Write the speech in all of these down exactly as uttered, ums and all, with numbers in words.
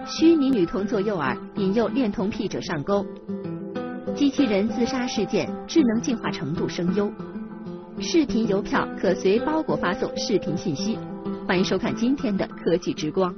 虚拟女童做诱饵，引诱恋童癖者上钩。机器人自杀事件智能进化程度声优。视频邮票可随包裹发送视频信息。欢迎收看今天的科技之光。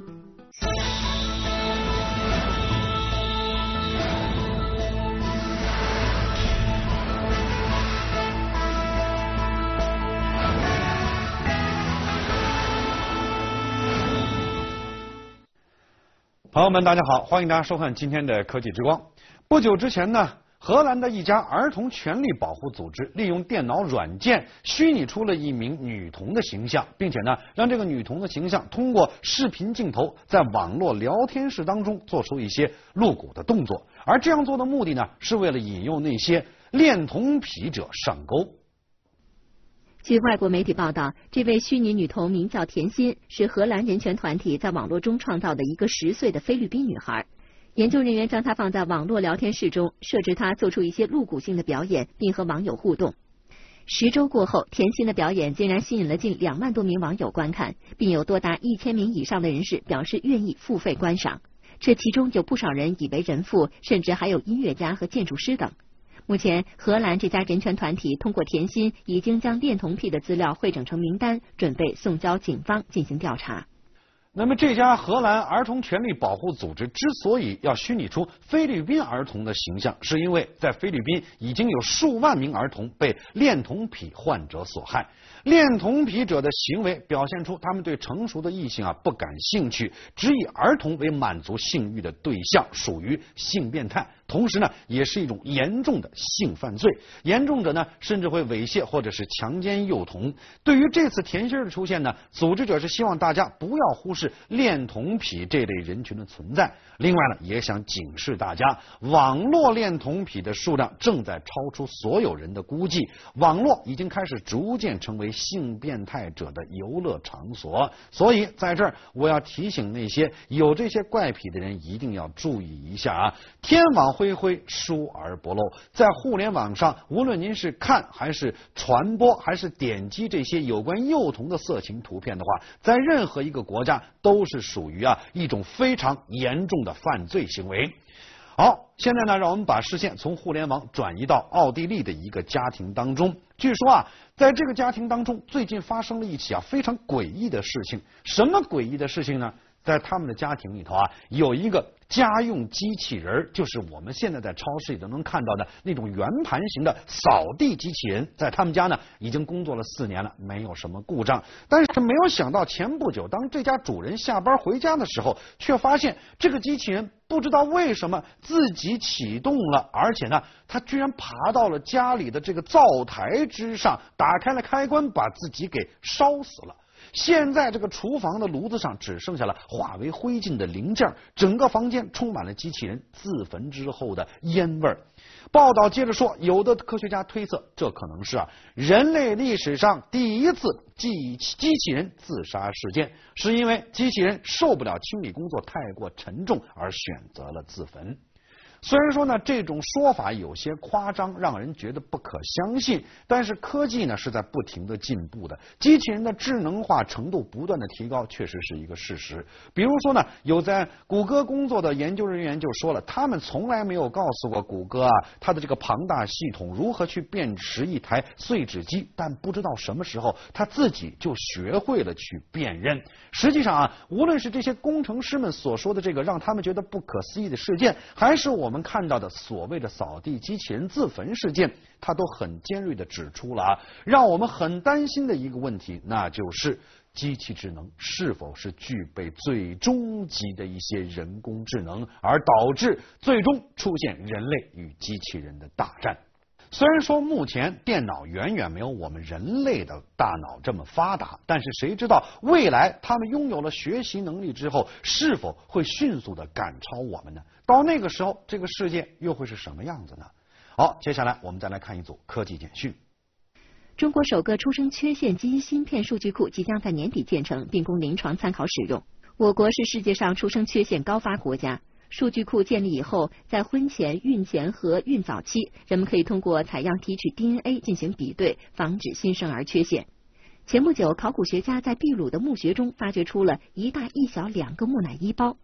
朋友们，大家好，欢迎大家收看今天的科技之光。不久之前呢，荷兰的一家儿童权利保护组织利用电脑软件虚拟出了一名女童的形象，并且呢，让这个女童的形象通过视频镜头在网络聊天室当中做出一些露骨的动作。而这样做的目的呢，是为了引诱那些恋童癖者上钩。 据外国媒体报道，这位虚拟女童名叫甜心，是荷兰人权团体在网络中创造的一个十岁的菲律宾女孩。研究人员将她放在网络聊天室中，设置她做出一些露骨性的表演，并和网友互动。十周过后，甜心的表演竟然吸引了近两万多名网友观看，并有多达一千名以上的人士表示愿意付费观赏。这其中有不少人以为人妇，甚至还有音乐家和建筑师等。目前，荷兰这家人权团体通过甜心已经将恋童癖的资料汇整成名单，准备送交警方进行调查。 那么，这家荷兰儿童权利保护组织之所以要虚拟出菲律宾儿童的形象，是因为在菲律宾已经有数万名儿童被恋童癖患者所害。恋童癖者的行为表现出他们对成熟的异性啊不感兴趣，只以儿童为满足性欲的对象，属于性变态。同时呢，也是一种严重的性犯罪，严重者呢甚至会猥亵或者是强奸幼童。对于这次甜心的出现呢，组织者是希望大家不要忽视恋童癖这类人群的存在。另外呢，也想警示大家，网络恋童癖的数量正在超出所有人的估计，网络已经开始逐渐成为性变态者的游乐场所。所以在这儿，我要提醒那些有这些怪癖的人，一定要注意一下啊！天网恢恢，疏而不漏。在互联网上，无论您是看还是传播还是点击这些有关幼童的色情图片的话，在任何一个国家都是属于啊一种非常严重的犯罪行为。好，现在呢，让我们把视线从互联网转移到奥地利的一个家庭当中。据说啊，在这个家庭当中，最近发生了一起啊非常诡异的事情。什么诡异的事情呢？在他们的家庭里头啊，有一个家用机器人，就是我们现在在超市里都能看到的那种圆盘型的扫地机器人。在他们家呢，已经工作了四年了，没有什么故障。但是没有想到，前不久当这家主人下班回家的时候，却发现这个机器人不知道为什么自己启动了，而且呢，它居然爬到了家里的这个灶台之上，打开了开关，把自己给烧死了。现在这个厨房的炉子上只剩下了化为灰烬的零件，整个房间充满了机器人自焚之后的烟味儿。报道接着说，有的科学家推测，这可能是啊人类历史上第一次机机器人自杀事件，是因为机器人受不了清理工作太过沉重而选择了自焚。虽然说呢，这种说法有些夸张，让人觉得不可相信，但是科技呢是在不停的进步的，机器人的智能化程度不断的提高，确实是一个事实。比如说呢，有在谷歌工作的研究人员就说了，他们从来没有告诉过谷歌啊，它的这个庞大系统如何去辨识一台碎纸机，但不知道什么时候他自己就学会了去辨认。实际上啊，无论是这些工程师们所说的这个让他们觉得不可思议的事件，还是我们看到的所谓的扫地机器人自焚事件，它都很尖锐地指出了啊，让我们很担心的一个问题，那就是机器智能是否是具备最终极的一些人工智能，而导致最终出现人类与机器人的大战。虽然说目前电脑远远没有我们人类的大脑这么发达，但是谁知道未来他们拥有了学习能力之后，是否会迅速的赶超我们呢？到那个时候，这个世界又会是什么样子呢？好，接下来我们再来看一组科技简讯。 中国首个出生缺陷基因芯片数据库即将在年底建成，并供临床参考使用。我国是世界上出生缺陷高发国家。数据库建立以后，在婚前、孕前和孕早期，人们可以通过采样提取 D N A 进行比对，防止新生儿缺陷。前不久，考古学家在秘鲁的墓穴中发掘出了一大一小两个木乃伊包。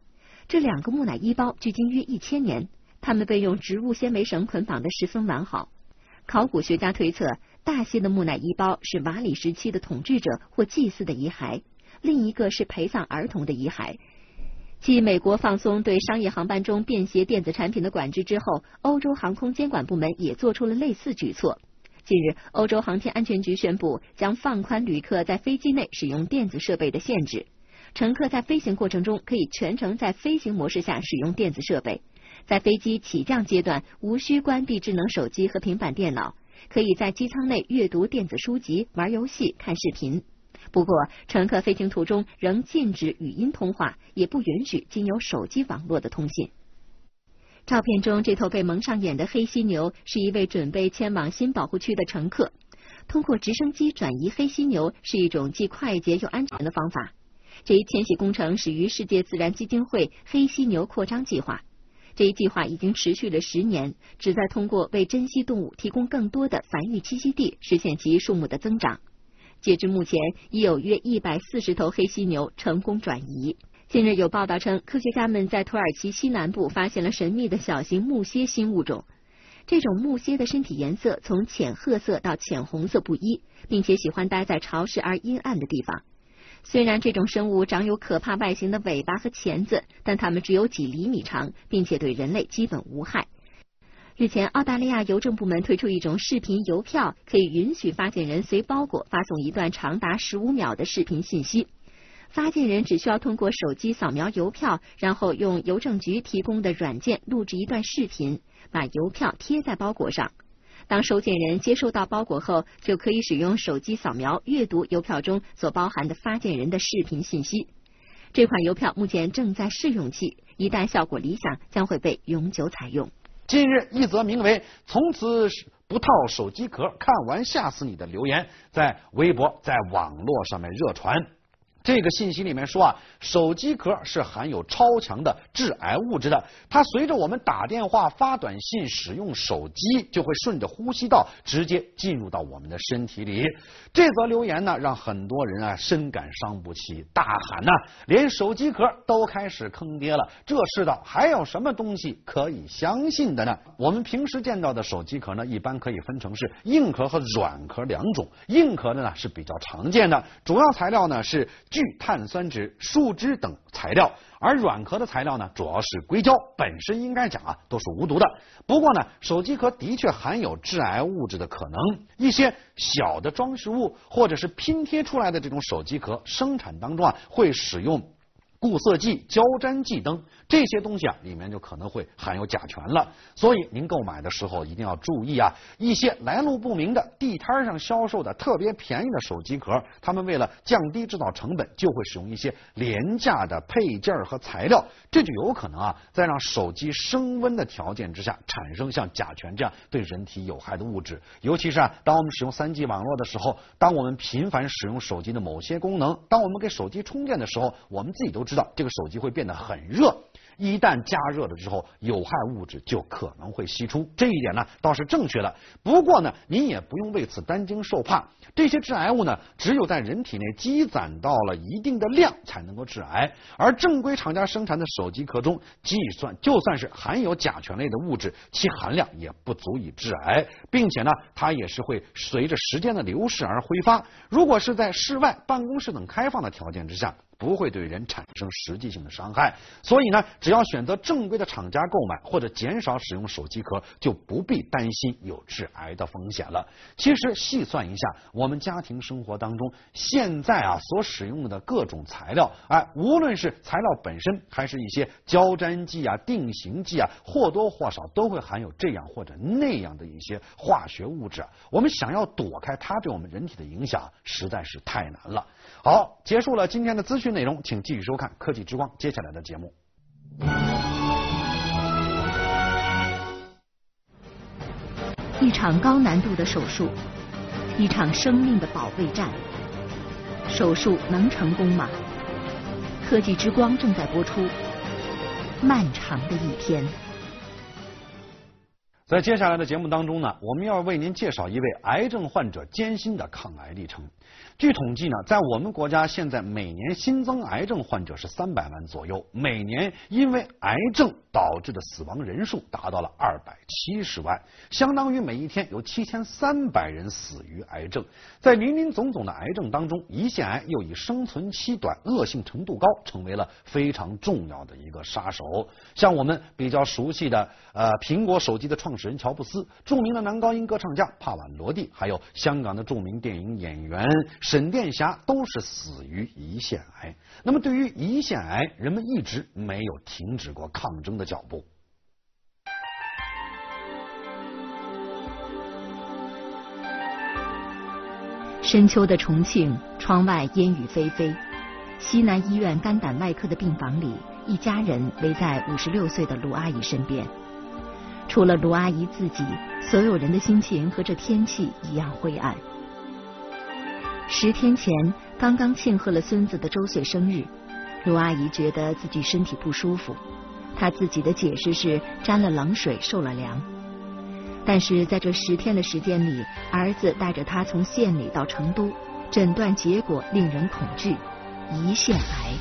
这两个木乃伊包距今约一千年，它们被用植物纤维绳捆绑得十分完好。考古学家推测，大些的木乃伊包是瓦里时期的统治者或祭司的遗骸，另一个是陪葬儿童的遗骸。继美国放松对商业航班中便携电子产品的管制之后，欧洲航空监管部门也做出了类似举措。近日，欧洲航天安全局宣布将放宽旅客在飞机内使用电子设备的限制。乘客在飞行过程中可以全程在飞行模式下使用电子设备，在飞机起降阶段无需关闭智能手机和平板电脑，可以在机舱内阅读电子书籍、玩游戏、看视频。不过，乘客飞行途中仍禁止语音通话，也不允许经由手机网络的通信。照片中这头被蒙上眼的黑犀牛是一位准备迁往新保护区的乘客。通过直升机转移黑犀牛是一种既快捷又安全的方法。这一迁徙工程始于世界自然基金会黑犀牛扩张计划。这一计划已经持续了十年，旨在通过为珍稀动物提供更多的繁育栖息地，实现其数目的增长。截至目前，已有约一百四十头黑犀牛成功转移。近日有报道称，科学家们在土耳其西南部发现了神秘的小型木蝎新物种。这种木蝎的身体颜色从浅褐色到浅红色不一，并且喜欢待在潮湿而阴暗的地方。虽然这种生物长有可怕外形的尾巴和钳子，但它们只有几厘米长，并且对人类基本无害。日前，澳大利亚邮政部门推出一种视频邮票，可以允许发件人随包裹发送一段长达十五秒的视频信息。发件人只需要通过手机扫描邮票，然后用邮政局提供的软件录制一段视频，把邮票贴在包裹上。当收件人接收到包裹后，就可以使用手机扫描阅读邮票中所包含的发件人的视频信息。这款邮票目前正在试用期，一旦效果理想，将会被永久采用。 近日，一则名为“从此不套手机壳，看完吓死你”的留言在微博、在网络上面热传。这个信息里面说啊，手机壳是含有超强的致癌物质的，它随着我们打电话、发短信、使用手机，就会顺着呼吸道直接进入到我们的身体里。这则留言呢，让很多人啊深感伤不起，大喊呐、啊，连手机壳都开始坑爹了，这世道还有什么东西可以相信的呢？我们平时见到的手机壳呢，一般可以分成是硬壳和软壳两种，硬壳的呢是比较常见的，主要材料呢是聚碳酸酯、树脂等材料，而软壳的材料呢，主要是硅胶，本身应该讲啊都是无毒的。不过呢，手机壳的确含有致癌物质的可能。一些小的装饰物或者是拼贴出来的这种手机壳，生产当中啊会使用固色剂、胶粘剂等这些东西啊，里面就可能会含有甲醛了。所以您购买的时候一定要注意啊，一些来路不明的地摊上销售的特别便宜的手机壳，他们为了降低制造成本，就会使用一些廉价的配件和材料，这就有可能啊，在让手机升温的条件之下，产生像甲醛这样对人体有害的物质。尤其是啊，当我们使用 三 G 网络的时候，当我们频繁使用手机的某些功能，当我们给手机充电的时候，我们自己都知道这个手机会变得很热，一旦加热了之后，有害物质就可能会析出，这一点呢倒是正确的。不过呢，您也不用为此担惊受怕，这些致癌物呢，只有在人体内积攒到了一定的量才能够致癌，而正规厂家生产的手机壳中，计算就算是含有甲醛类的物质，其含量也不足以致癌，并且呢，它也是会随着时间的流逝而挥发。如果是在室外、办公室等开放的条件之下，不会对人产生实际性的伤害。所以呢，只要选择正规的厂家购买，或者减少使用手机壳，就不必担心有致癌的风险了。其实细算一下，我们家庭生活当中现在啊所使用的各种材料，哎，无论是材料本身，还是一些胶粘剂啊、定型剂啊，或多或少都会含有这样或者那样的一些化学物质。我们想要躲开它对我们人体的影响，实在是太难了。好，结束了今天的资讯内容，请继续收看科技之光接下来的节目。 一场高难度的手术，一场生命的保卫战。手术能成功吗？科技之光正在播出。漫长的一天。 在接下来的节目当中呢，我们要为您介绍一位癌症患者艰辛的抗癌历程。据统计呢，在我们国家现在每年新增癌症患者是三百万左右，每年因为癌症导致的死亡人数达到了二百七十万，相当于每一天有七千三百人死于癌症。在林林总总的癌症当中，胰腺癌又以生存期短、恶性程度高，成为了非常重要的一个杀手。像我们比较熟悉的呃苹果手机的创始人乔布斯，著名的男高音歌唱家帕瓦罗蒂，还有香港的著名电影演员沈殿霞，都是死于胰腺癌。那么对于胰腺癌，人们一直没有停止过抗争的脚步。 深秋的重庆，窗外烟雨霏霏。西南医院肝胆外科的病房里，一家人围在五十六岁的卢阿姨身边。除了卢阿姨自己，所有人的心情和这天气一样灰暗。十天前，刚刚庆贺了孙子的周岁生日，卢阿姨觉得自己身体不舒服，她自己的解释是沾了冷水，受了凉。但是在这十天的时间里，儿子带着她从县里到成都，诊断结果令人恐惧，胰腺癌。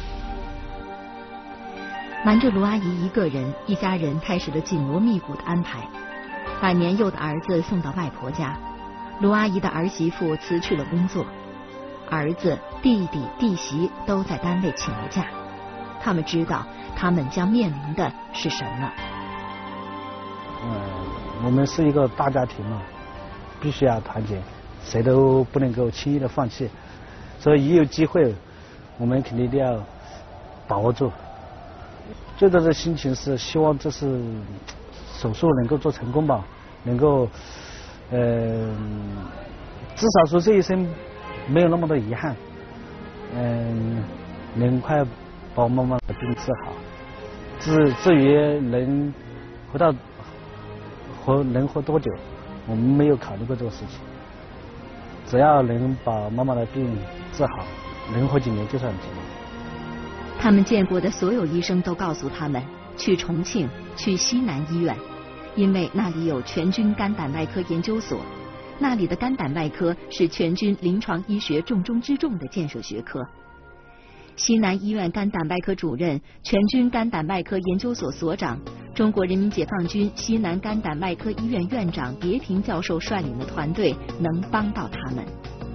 瞒着卢阿姨一个人，一家人开始了紧锣密鼓的安排，把年幼的儿子送到外婆家。卢阿姨的儿媳妇辞去了工作，儿子、弟弟、弟媳都在单位请了假，他们知道他们将面临的是什么。 嗯，我们是一个大家庭嘛，必须要团结，谁都不能够轻易的放弃，所以一有机会，我们肯定一定要把握住。最大的心情是希望这次手术能够做成功吧，能够，呃，至少说这一生没有那么多遗憾，嗯，能快把我妈妈的病治好。至至于能活到活能活多久，我们没有考虑过这个事情。只要能把妈妈的病治好，能活几年就算几年。 他们见过的所有医生都告诉他们，去重庆，去西南医院，因为那里有全军肝胆外科研究所，那里的肝胆外科是全军临床医学重中之重的建设学科。西南医院肝胆外科主任、全军肝胆外科研究所所长、中国人民解放军西南肝胆外科医院院长别平教授率领的团队能帮到他们。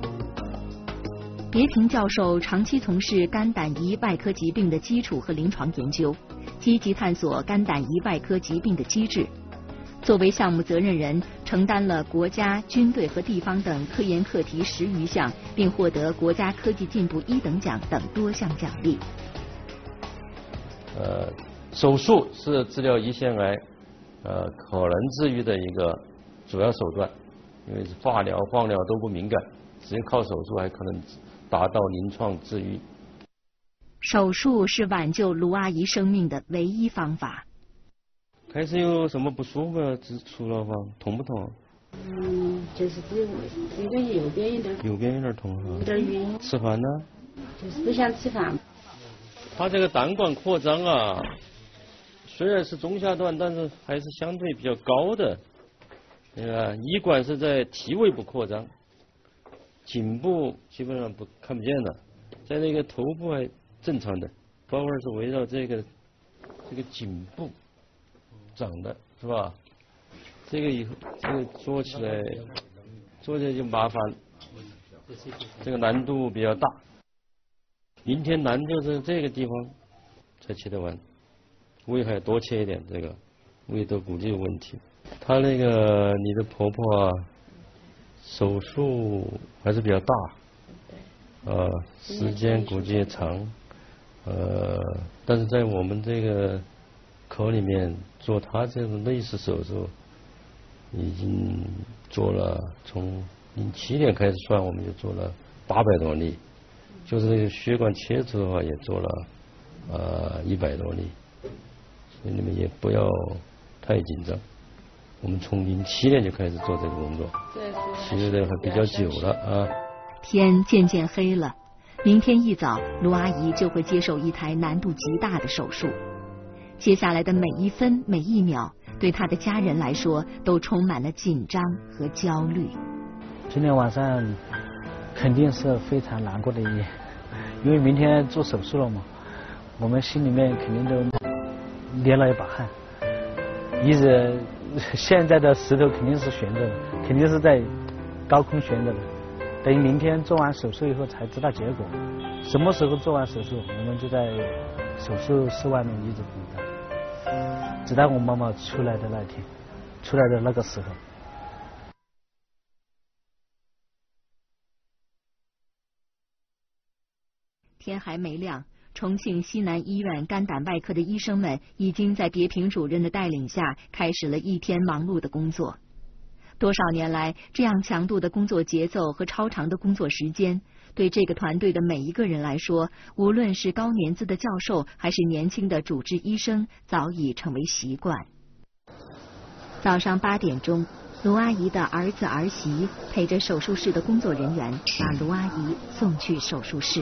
别平教授长期从事肝胆胰外科疾病的基础和临床研究，积极探索肝胆胰外科疾病的机制。作为项目责任人，承担了国家、军队和地方等科研课题十余项，并获得国家科技进步一等奖等多项奖励。 呃，手术是治疗胰腺癌呃可能治愈的一个主要手段，因为化疗、放疗都不敏感，只有靠手术还可能达到临床治愈。 手术是挽救卢阿姨生命的唯一方法。 开始有什么不舒服啊？指出了吗？痛不痛？ 嗯，就是指这个右边有点， 右边有点痛哈。 有点晕。 吃饭呢？ 就是不想吃饭。 它这个胆管扩张啊，虽然是中下段，但是还是相对比较高的。呃，胰管是在体位部扩张，颈部基本上不看不见了，在那个头部还正常的，包括是围绕这个这个颈部长的，是吧？这个以后这个做起来做起来就麻烦，这个难度比较大。明天难就是这个地方才切得完，胃还多切一点，这个胃都估计有问题。她那个你的婆婆啊，手术还是比较大，呃，时间估计也长，呃，但是在我们这个科里面做她这种类似手术，已经做了，从零七年开始算，我们就做了八百多例，就是那个血管切除的话，也做了呃一百多例，所以你们也不要太紧张。我们从零七年就开始做这个工作，其实这还比较久了啊。 天渐渐黑了，明天一早，卢阿姨就会接受一台难度极大的手术。接下来的每一分每一秒， 对他的家人来说都充满了紧张和焦虑。 今天晚上肯定是非常难过的一夜，因为明天做手术了嘛，我们心里面肯定都捏了一把汗。一直现在的石头肯定是悬着的，肯定是在高空悬着的。等于明天做完手术以后才知道结果。什么时候做完手术，我们就在手术室外面一直等待，直到我妈妈出来的那天，出来的那个时候。 天还没亮，重庆西南医院肝胆外科的医生们已经在别平主任的带领下开始了一天忙碌的工作。多少年来，这样强度的工作节奏和超长的工作时间，对这个团队的每一个人来说，无论是高年资的教授还是年轻的主治医生，早已成为习惯。早上八点钟，卢阿姨的儿子儿媳陪着手术室的工作人员把卢阿姨送去手术室。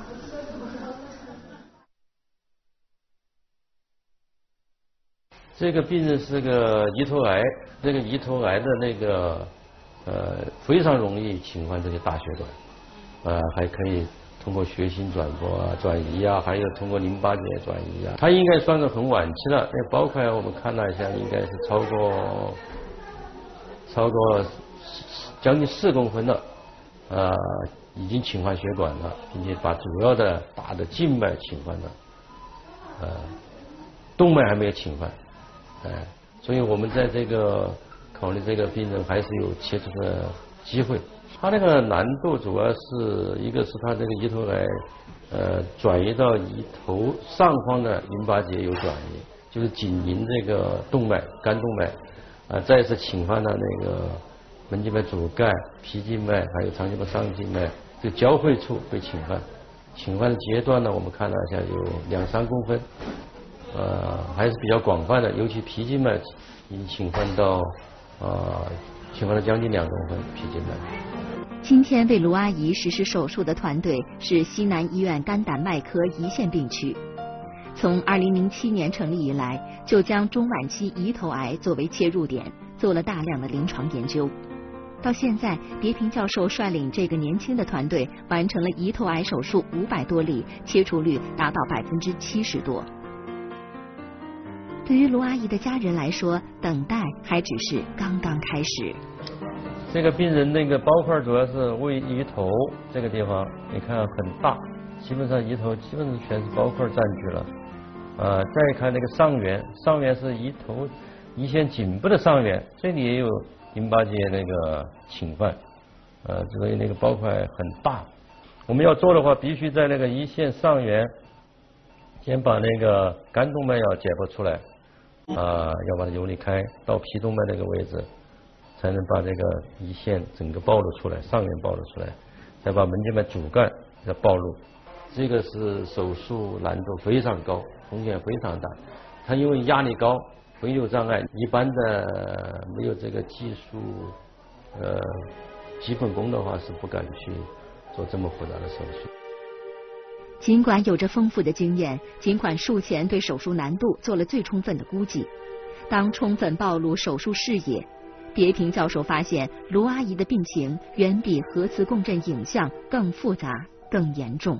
这个病人是个胰头癌，这个胰头癌的那个呃非常容易侵犯这些大血管，呃还可以通过血型转播啊、转移啊，还有通过淋巴结转移啊。它应该算是很晚期了，那包括我们看了一下，应该是超过超过将近四公分了，呃已经侵犯血管了，并且把主要的大的静脉侵犯了，呃动脉还没有侵犯。哎，所以我们在这个考虑这个病人还是有切除的机会。他那个难度主要是一个是他这个胰头癌，呃，转移到胰头上方的淋巴结有转移，就是紧邻这个动脉、肝动脉，啊、呃，再是侵犯了那个门静脉主干、脾静脉还有长静脉上静脉这个交汇处被侵犯。侵犯的阶段呢，我们看了一下有两三公分。呃，还是比较广泛的，尤其脾静脉已经侵犯到，呃，侵犯了将近两公分脾静脉。 今天为卢阿姨实施手术的团队是西南医院肝胆外科一线病区。从二零零七年成立以来，就将中晚期胰头癌作为切入点，做了大量的临床研究。到现在，别平教授率领这个年轻的团队完成了胰头癌手术五百多例，切除率达到百分之七十多。对于卢阿姨的家人来说，等待还只是刚刚开始。 这个病人那个包块主要是位胰头这个地方，你看很大，基本上胰头基本上全是包块占据了。呃，再看那个上缘，上缘是胰头胰腺颈部的上缘，这里也有淋巴结那个侵犯，呃，所以那个包块很大。我们要做的话，必须在那个胰腺上缘先把那个肝动脉要解剖出来。啊、呃，要把它游离开到脾动脉那个位置，才能把这个胰腺整个暴露出来，上缘暴露出来，再把门静脉主干要暴露。这个是手术难度非常高，风险非常大。它因为压力高，回流障碍，一般的没有这个技术呃基本功的话是不敢去做这么复杂的手术。 尽管有着丰富的经验，尽管术前对手术难度做了最充分的估计，当充分暴露手术视野，别平教授发现卢阿姨的病情远比核磁共振影像更复杂、更严重。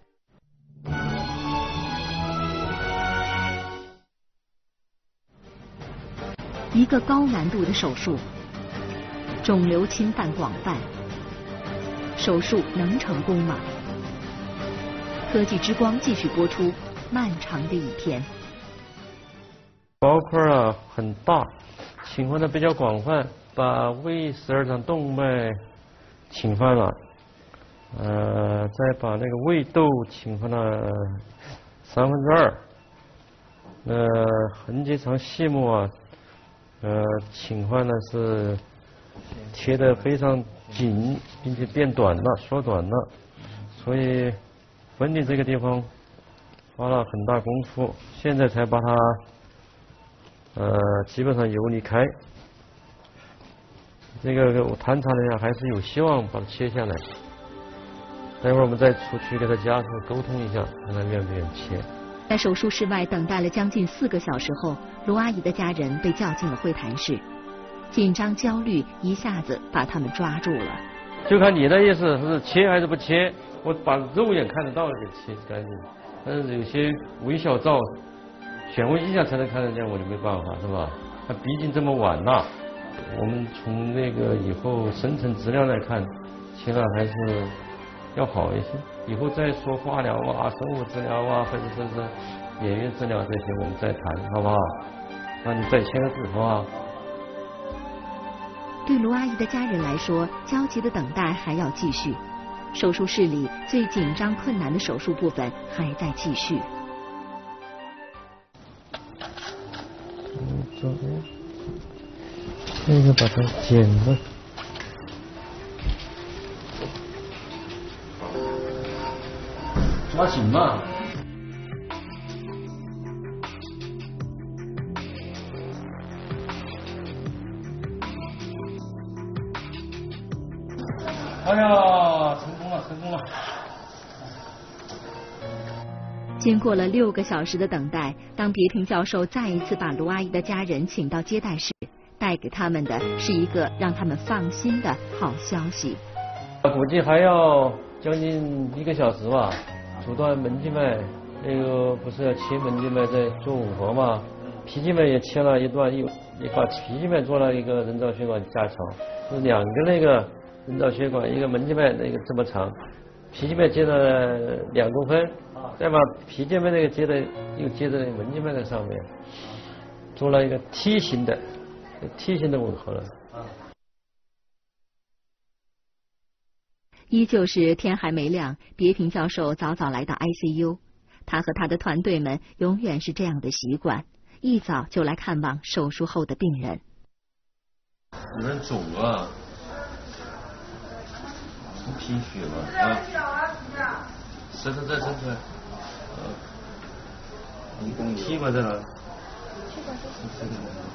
一个高难度的手术，肿瘤侵犯广泛，手术能成功吗？科技之光继续播出，漫长的一天。 包块啊很大，侵犯的比较广泛，把胃十二肠动脉侵犯了，呃，再把那个胃窦侵犯了三分之二，呃，横结肠细膜啊，呃，侵犯的是贴得非常紧，并且变短了，缩短了，所以分离这个地方花了很大功夫，现在才把它呃基本上游离开。这个我探查了一下，还是有希望把它切下来。待会儿我们再出去给他家属沟通一下，看他愿不愿意切。 在手术室外等待了将近四个小时后，卢阿姨的家人被叫进了会谈室，紧张焦虑一下子把他们抓住了。 就看你的意思是切还是不切，我把肉眼看得到的给切干净，但是有些微小灶显微镜下才能看得见，我就没办法，是吧？它毕竟这么晚了，我们从那个以后生成质量来看，切了还是要好一些。以后再说化疗啊、生物治疗啊，或者说是演员治疗这些，我们再谈，好不好？那你再签个字，好不好？ 对卢阿姨的家人来说，焦急的等待还要继续。手术室里最紧张困难的手术部分还在继续。 嗯，这这个把它剪了。抓紧嘛！哎呀，成功了，成功了！ 经过了六个小时的等待，当别平教授再一次把卢阿姨的家人请到接待室，带给他们的是一个让他们放心的好消息。 估计还要将近一个小时吧。阻断门静脉，那个不是要切门静脉再做吻合吗？脾静脉也切了一段，又也把脾静脉做了一个人造血管加长，是两个那个人造血管，一个门静脉那个这么长，脾静脉接了两公分，再把脾静脉那个接的又接在门静脉的上面，做了一个梯形的梯形的吻合了。 依旧是天还没亮，别平教授早早来到 I C U。他和他的团队们永远是这样的习惯，一早就来看望手术后的病人。 有点肿啊，贫血了啊！舌头再伸出来。呃，气管在哪？气管在。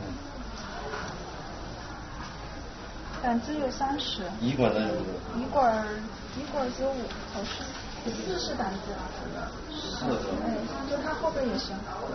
胆汁有三十。 胰管在哪？ 胰管胰管只有五，好是四是胆汁。 是。 哎，就它后边也行。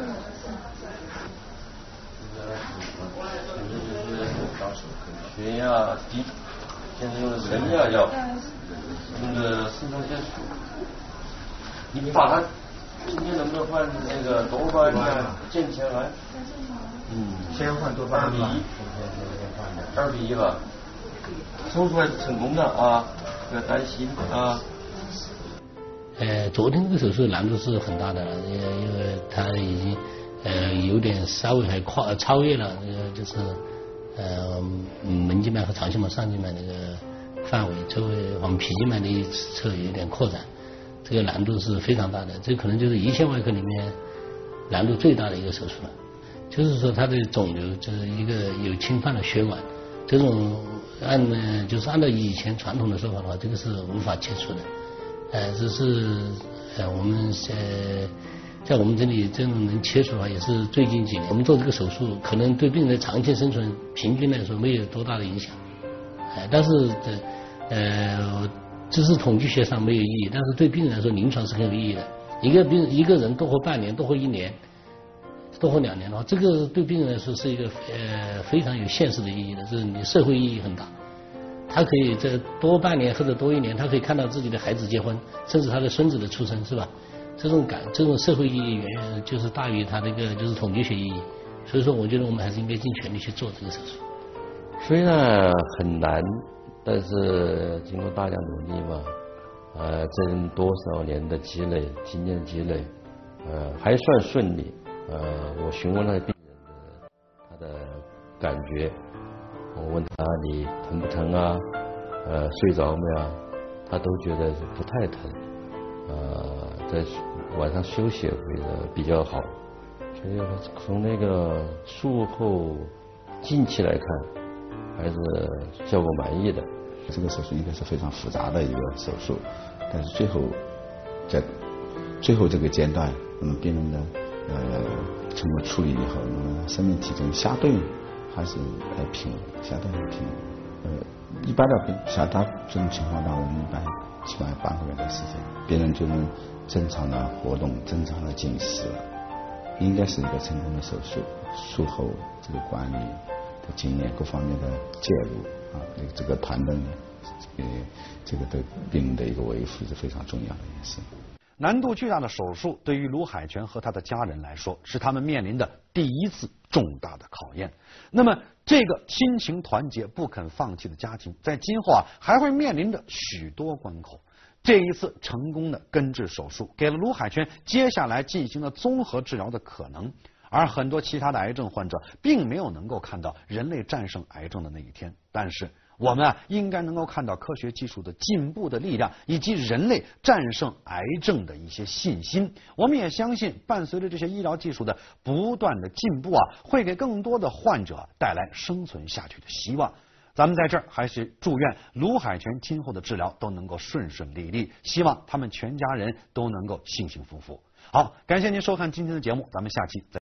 血压低，现在用的人压药，用的肾上腺素。你把它今天能不能换那个多巴胺健前来？嗯，先换多巴胺吧。二比一吧。手术还是成功的啊，不要担心啊。 呃，昨天这个手术难度是很大的了，因因为他已经呃有点稍微还跨超越了那个就是呃门静脉和肠系膜上静脉那个范围，周围往脾静脉的一侧有点扩展，这个难度是非常大的，这可能就是胰腺外科里面难度最大的一个手术了。就是说它的肿瘤就是一个有侵犯了血管，这种按呢就是按照以前传统的说法的话，这个是无法切除的。呃，这是呃我们呃在我们这里这种能切除的话，也是最近几年我们做这个手术，可能对病人的长期生存平均来说没有多大的影响。呃，但是这呃这是统计学上没有意义，但是对病人来说临床是很有意义的。一个病一个人多活半年，多活一年，多活两年的话，这个对病人来说是一个呃非常有现实的意义的，这是你社会意义很大。他可以这多半年或者多一年，他可以看到自己的孩子结婚，甚至他的孙子的出生，是吧？这种感，这种社会意义远远就是大于他那个就是统计学意义。所以说，我觉得我们还是应该尽全力去做这个手术。 虽然很难，但是经过大家努力嘛，呃，这多少年的积累、经验积累，呃，还算顺利。呃，我询问了病人的他的感觉。我问他你疼不疼啊？呃，睡着没有？他都觉得不太疼，呃，在晚上休息会的比较好，所以从那个术后近期来看，还是效果满意的。 这个手术应该是非常复杂的一个手术，但是最后在最后这个阶段，那么病人的呃经过处理以后，那么生命体征相对还是呃平稳，相对很平稳。呃，一般的病像他这种情况呢，我们一般起码半个月的时间，病人就能正常的活动、正常的进食，应该是一个成功的手术。术后这个管理的经验、各方面的介入啊，这个团队呃这个对病人的一个维护是非常重要的一件事。 难度巨大的手术对于卢海泉和他的家人来说，是他们面临的第一次重大的考验。那么，这个亲情团结、不肯放弃的家庭，在今后啊还会面临着许多关口。这一次成功的根治手术，给了卢海泉接下来进行了综合治疗的可能。而很多其他的癌症患者并没有能够看到人类战胜癌症的那一天，但是我们啊应该能够看到科学技术的进步的力量，以及人类战胜癌症的一些信心。我们也相信，伴随着这些医疗技术的不断的进步啊，会给更多的患者带来生存下去的希望。咱们在这儿还是祝愿卢海泉今后的治疗都能够顺顺利利，希望他们全家人都能够幸幸福福。好，感谢您收看今天的节目，咱们下期再见。